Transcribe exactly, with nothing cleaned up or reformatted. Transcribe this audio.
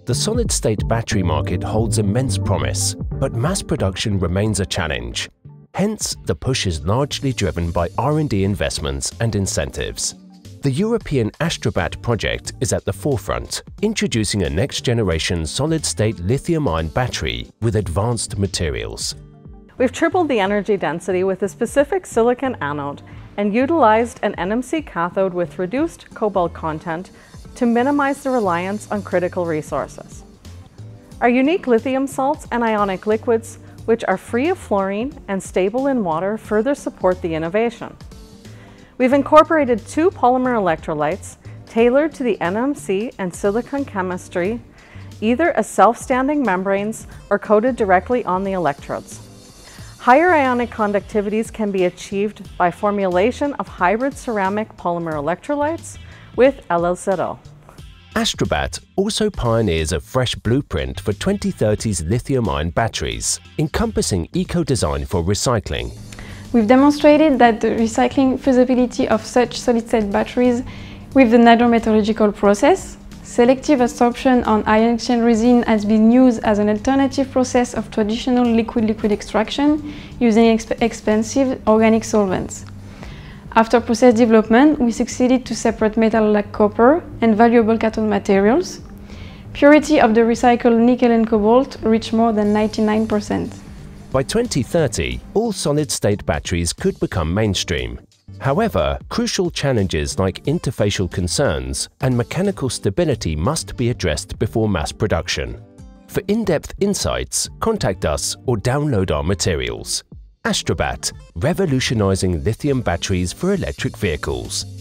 The solid-state battery market holds immense promise, but mass production remains a challenge. Hence, the push is largely driven by R and D investments and incentives. The European Astrabat project is at the forefront, introducing a next-generation solid-state lithium-ion battery with advanced materials. We've tripled the energy density with a specific silicon anode and utilized an N M C cathode with reduced cobalt content to minimize the reliance on critical resources. Our unique lithium salts and ionic liquids, which are free of fluorine and stable in water, further support the innovation. We've incorporated two polymer electrolytes tailored to the N M C and silicon chemistry, either as self-standing membranes or coated directly on the electrodes. Higher ionic conductivities can be achieved by formulation of hybrid ceramic polymer electrolytes with L L Z O. Astrabat also pioneers a fresh blueprint for twenty thirty's lithium-ion batteries, encompassing eco-design for recycling. We've demonstrated that the recycling feasibility of such solid-state batteries with the hydrometallurgical process. Selective adsorption on ion exchange resin has been used as an alternative process of traditional liquid-liquid extraction using exp expensive organic solvents. After process development, we succeeded to separate metal like copper and valuable cathode materials. Purity of the recycled nickel and cobalt reached more than ninety-nine percent. By twenty thirty, all solid-state batteries could become mainstream. However, crucial challenges like interfacial concerns and mechanical stability must be addressed before mass production. For in-depth insights, contact us or download our materials. Astrabat, revolutionizing lithium batteries for electric vehicles.